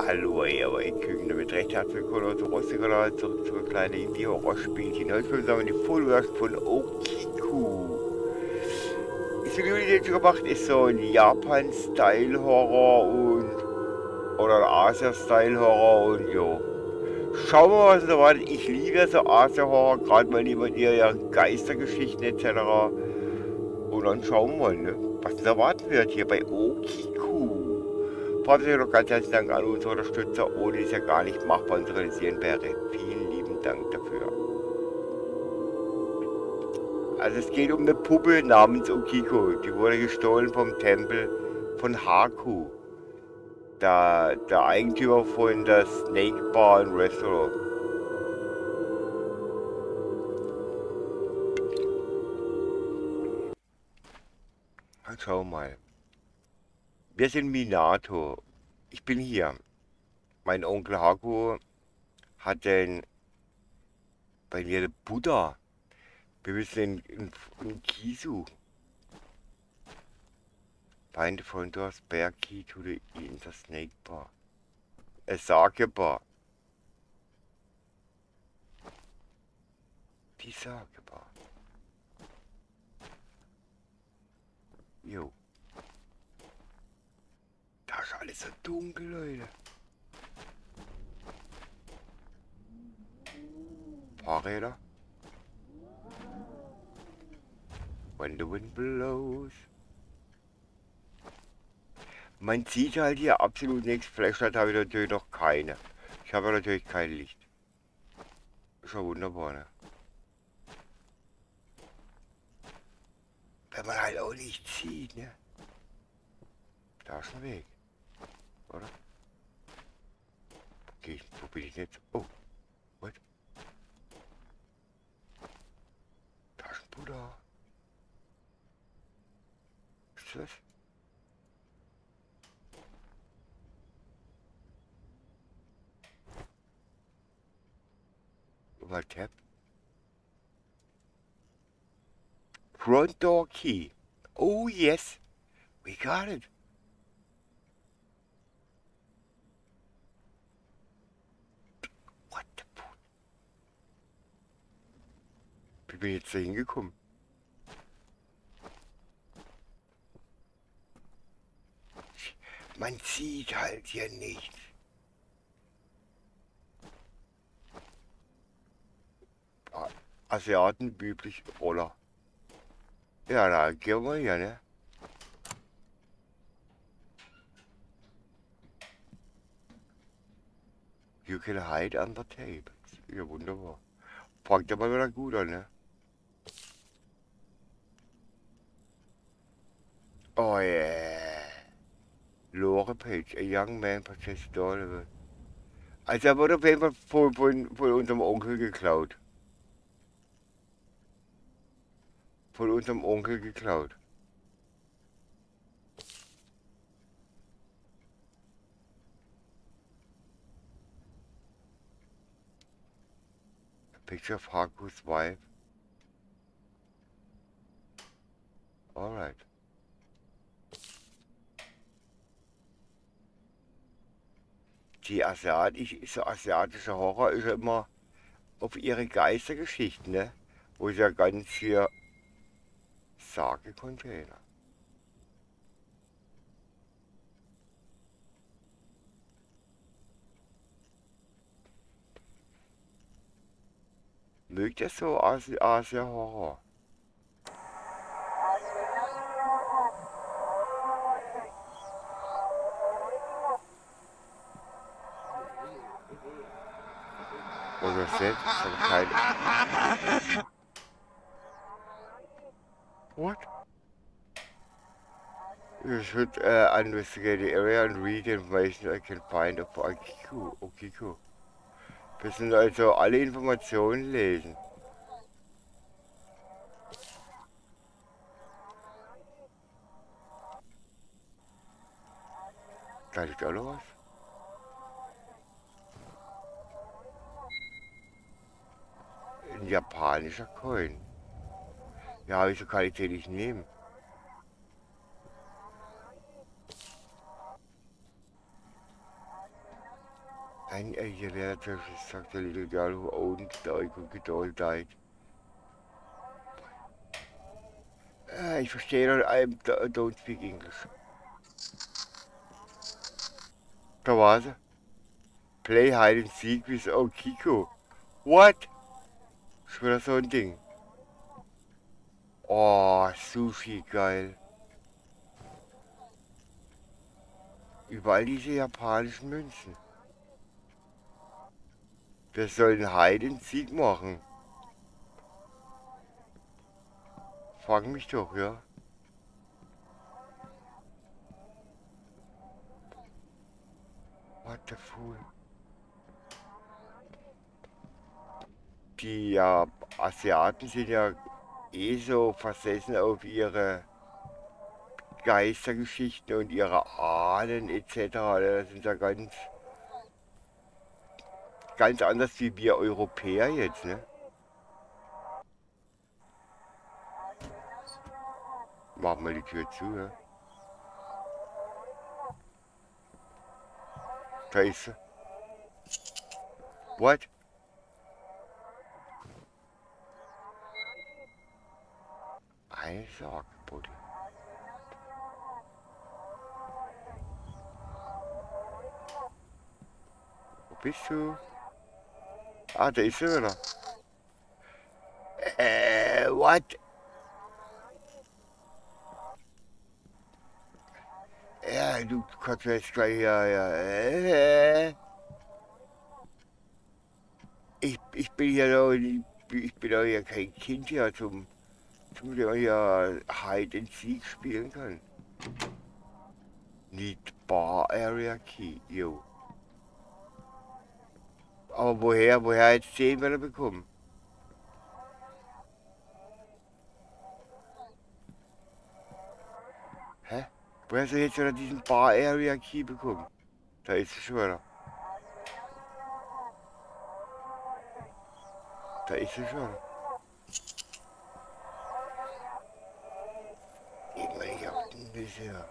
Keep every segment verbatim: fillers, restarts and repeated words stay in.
Hallo, ihr Küken, damit recht herzlich willkommen zu Rostiger, zurück zu einem kleinen Indie-Horror-Spielchen. Heute kommen wir die Full-Version von Okiku. Ist wie die jetzt gemacht, ist so ein Japan-Style-Horror und oder ein Asia-Style-Horror und jo. Schauen wir mal, was da wartet. Ich liebe so Asia-Horror, gerade mal lieber die ja Geistergeschichten et cetera. Und dann schauen wir mal, ne, was uns erwarten wird hier bei Okiku. Trotzdem noch ganz herzlichen Dank an unsere Unterstützer, ohne es ja gar nicht machbar zu realisieren wäre. Vielen lieben Dank dafür. Also es geht um eine Puppe namens Okiku. Die wurde gestohlen vom Tempel von Haku. Der, der Eigentümer von der Snake Bar und Restaurant. Dann schauen wir mal. Wir sind Minato. Ich bin hier. Mein Onkel Haku hat den bei mir den Buddha. Wir müssen in, in, in Kisu. Find the front door, spare key to the in the Snake Bar. A Sake Bar. Die Sake Bar. Jo. Da ist alles so dunkel, Leute. Fahrräder. When the wind blows. Man sieht halt hier absolut nichts. Flashlight habe ich natürlich noch keine. Ich habe natürlich kein Licht. Schon wunderbar, ne? Wenn man halt auch nichts sieht, ne? Da ist ein Weg. Oder? Okay, wo bin ich jetzt? Oh, what? Da ist ein Buddha. Was ist das? Mal tap. Front door key. Oh yes, we got it. What the fuck? Wie bin ich jetzt da hingekommen? Man sieht halt hier nichts. Asiaten üblich Roller. Ja, da gehen wir hier, ne? You can hide under tables. Ja, wunderbar. Fangt aber wieder gut an, ne? Oh yeah. Lore Page, a young man possessed daughter. Also er wurde auf jeden Fall von, von, von unserem Onkel geklaut. Von unserem Onkel geklaut. A picture of Haku's wife. Alright. Die asiatisch, so asiatische Horror ist ja immer auf ihre Geistergeschichten, ne? Wo sie ja ganz hier Sake-Container. Mögt ihr so Asi Asia-Horror? Oder selbst aber keine. What? You should uh, investigate the area and read the information I can find of Okiku. Okiku. Wir müssen also alle Informationen lesen. Da liegt auch noch was. Ein japanischer Coin. Ja, wieso kann ich den nicht nehmen? Ein Alien natürlich sagt der little girl who owned the iconic doll died. Ah, ich verstehe noch, I don't speak English. Da war sie. Play hide and seek with Okiko. What? Schon wieder so ein Ding. Oh, Sushi, geil. Überall diese japanischen Münzen. Wir sollen Hide and Seek machen. Frag mich doch, ja. What the fool? Die ja, Asiaten sind ja eh so versessen auf ihre Geistergeschichten und ihre Ahnen et cetera. Das sind ja ganz, ganz anders wie wir Europäer jetzt, ne? Machen wir die Tür zu, ja. Da ist sie. What? Eine Sorge, Buddy. Wo bist du? Ah, da ist sie wieder. Äh, what? Ja, du kannst jetzt gleich, ja, ja. Äh, ich, ich bin ja noch, ich, ich bin doch ja kein Kind hier zum, zum der ja Hide and Seek spielen kann. Need Bar Area Key, jo. Aber woher, woher jetzt zehn wir bekommen? Hä? Woher soll ich jetzt wieder diesen Bar Area Key bekommen? Da ist sie schon wieder. Da ist sie schon. Ich meine, ich hab den bisher.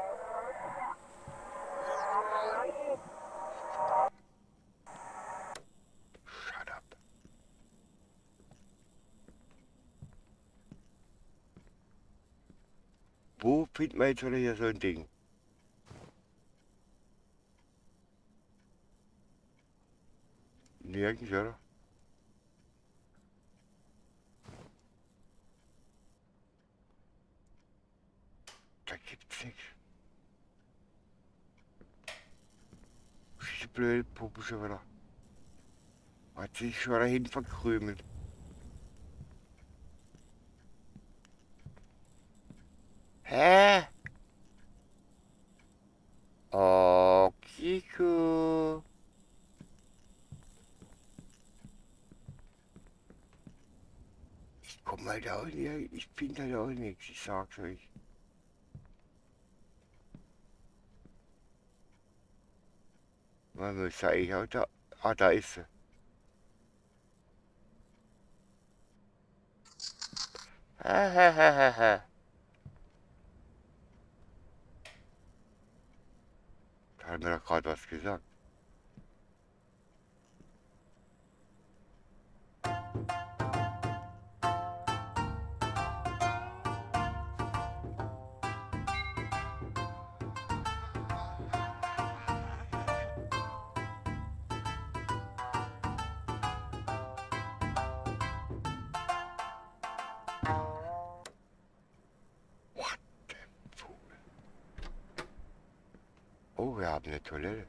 Shut up. Wo findet man jetzt wieder hier so ein Ding? Nirgends, oder? Da gibt's nichts. Diese blöde Puppe schon wieder. Hat sich schon wieder hin verkrümelt. Hä? Oh, Kiko. Ich komm halt auch nicht, ich finde halt auch nichts, ich sag's euch. Man muss eigentlich auch da. Ah, da ist sie. Da hat mir doch gerade was gesagt. What the fool? Oh, wir haben eine Toilette.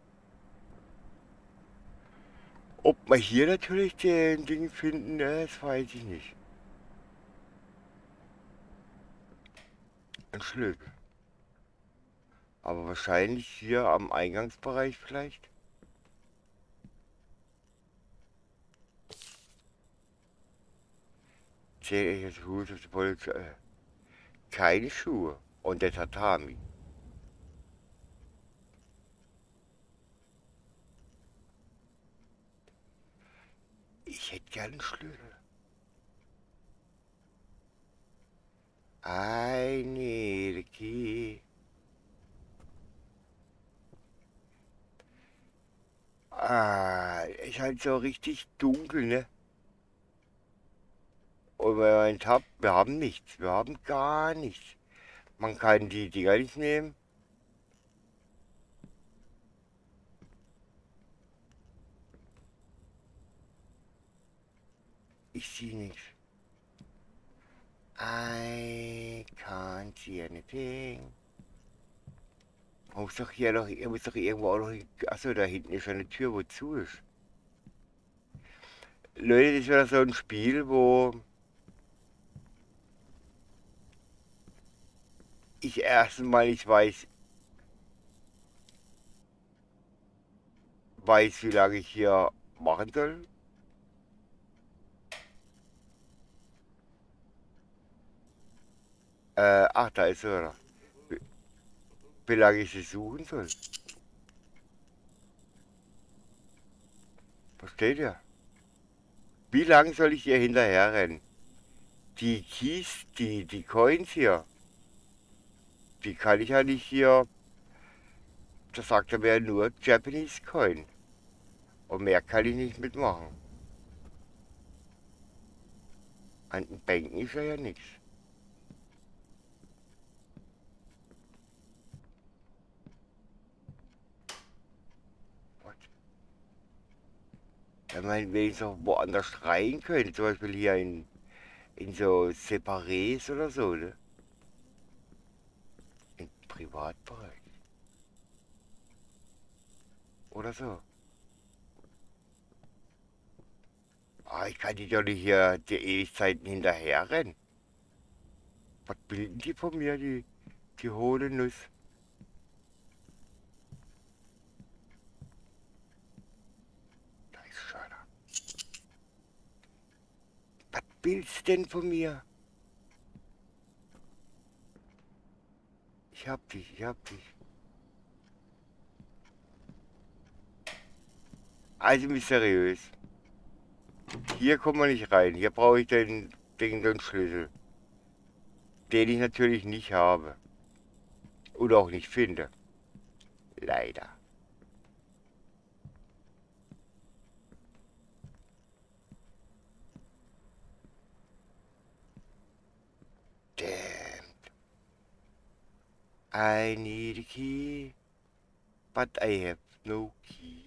Ob wir hier natürlich den Ding finden, das weiß ich nicht. Ein Schlüssel. Aber wahrscheinlich hier am Eingangsbereich vielleicht. Zähle ich jetzt gut auf die Polizei. Keine Schuhe. Und der Tatami. Ich hätte gern einen Schlüssel. I need a key. Ah, ist halt so richtig dunkel, ne? Und wenn man tappt, wir haben nichts. Wir haben gar nichts. Man kann die Dinger nicht nehmen. Ich sehe nichts. I can't see anything. Man muss doch hier noch, er muss doch irgendwo auch noch. Achso, da hinten ist eine Tür, wo zu ist. Leute, das wäre so ein Spiel, wo ich erstmal nicht weiß, weiß, wie lange ich hier machen soll. Äh, ach, da ist er. Wie, wie lange ich sie suchen soll. Versteht ihr? Wie lange soll ich ihr hinterher rennen? Die Keys, die, die Coins hier, die kann ich ja nicht hier. Da sagt er mir nur Japanese Coin. Und mehr kann ich nicht mitmachen. An den Bänken ist ja ja nichts. Wenn man wenigstens auch woanders rein könnte, zum Beispiel hier in, in so Separés oder so, ne? Im Privatbereich. Oder so. Ah, ich kann die doch nicht hier die Ewigkeiten hinterher rennen. Was bilden die von mir, die, die hohle Nuss? Da ist Schöner. Was willst denn von mir? Ich hab dich, ich hab dich. Also mysteriös. Hier kommen wir nicht rein. Hier brauche ich den, den, den Schlüssel. Den ich natürlich nicht habe. Oder auch nicht finde. Leider. Damn. I need a key. But I have no key.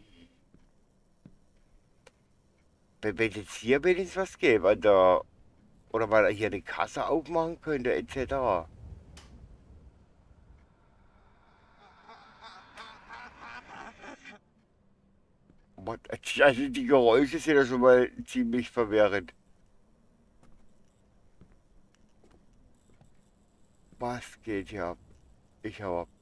Wenn wenn jetzt hier wenigstens was gäbe, an der, oder weil er hier eine Kasse aufmachen könnte, et cetera. What? Also die Geräusche sind ja schon mal ziemlich verwirrend. Was geht hier ab? Ich hau ab.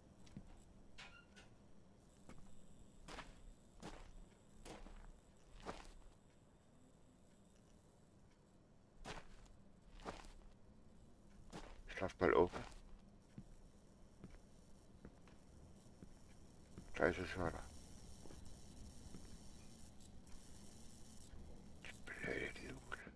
Ich lass mal offen. Da ist es schon. Blöde Nudel.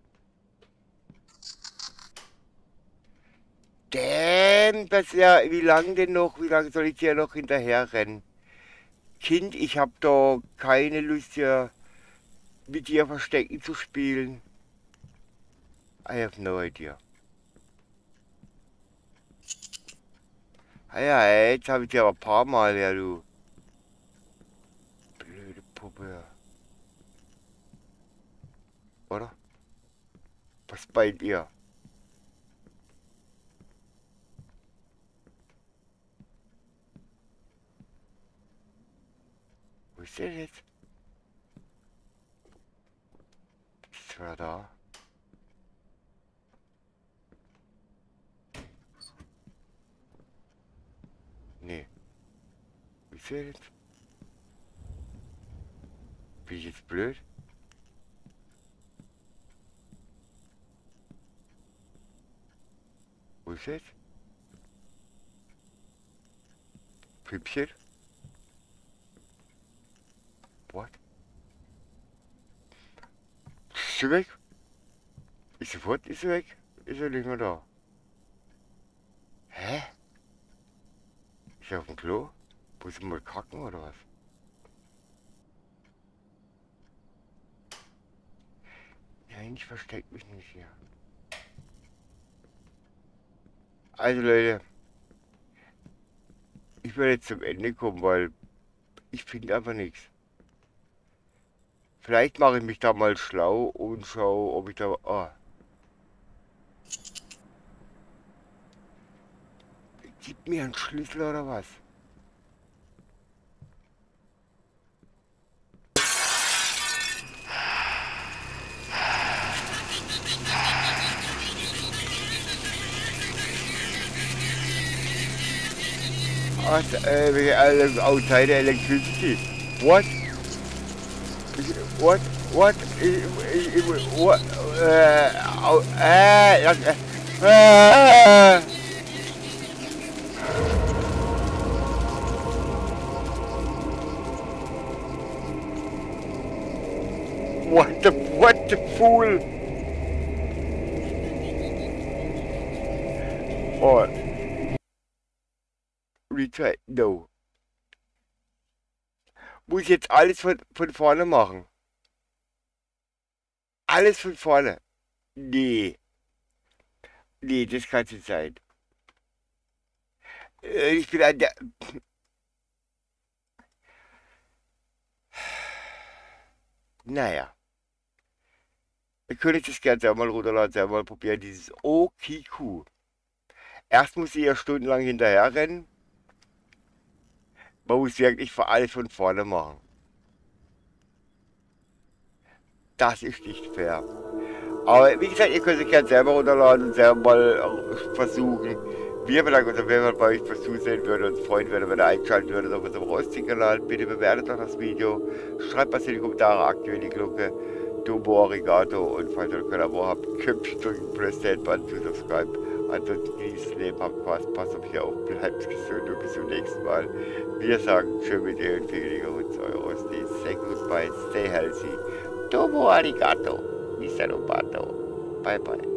Damn, das ist ja, wie lange denn noch? Wie lange soll ich dir noch hinterher rennen? Kind, ich hab doch keine Lust hier mit dir Verstecken zu spielen. I have no idea. Ah ja, jetzt habe ich dir aber ein paar Mal, ja du. Blöde Puppe. Oder? Was bei dir? Wo ist der jetzt? Ist er da? Nee. Wo ist der jetzt? Bin ich jetzt blöd? Wo ist er jetzt? Püppchen? What? Ist sie weg? Ist sie fort? Ist sie weg? Ist er nicht mehr da? Hä? Ist er auf dem Klo? Muss ich mal kacken oder was? Nein, ich verstecke mich nicht hier. Also Leute, ich werde jetzt zum Ende kommen, weil ich finde einfach nichts. Vielleicht mache ich mich da mal schlau und schaue, ob ich da... Oh. Gib mir einen Schlüssel oder was? Was, äh, outside electricity. What? What? What? What? Uh, uh, uh, what the, what the fool? Oh. Retry, no. Muss ich jetzt alles von, von vorne machen? Alles von vorne? Nee. Nee, das kann nicht sein. Äh, Ich bin an der... Naja. Wir können das gerne selber mal runterladen, selber mal probieren, dieses Okiku. Erst muss ich ja stundenlang hinterher rennen. Man muss wirklich für alles von vorne machen. Das ist nicht fair. Aber wie gesagt, ihr könnt es gerne selber runterladen und selber mal versuchen. Wir bedanken uns, wenn man bei euch was zusehen würde, uns freuen würde, wenn ihr einschalten würdet auf unserem Rosting-Kanal. Bitte bewertet doch das Video, schreibt was in die Kommentare, aktiviert die Glocke. Domo Arigato und falls ihr kein Abo habt, Köpfchen drücken, press the button to subscribe. Ansonsten genießt das Leben, habt Spaß, passt auf euch auf, bleibt gesund und bis zum nächsten Mal. Wir sagen schön mit dir und viel uns, euer Rosti. Say goodbye, stay healthy. Domo Arigato, Mister Robato. Bye bye.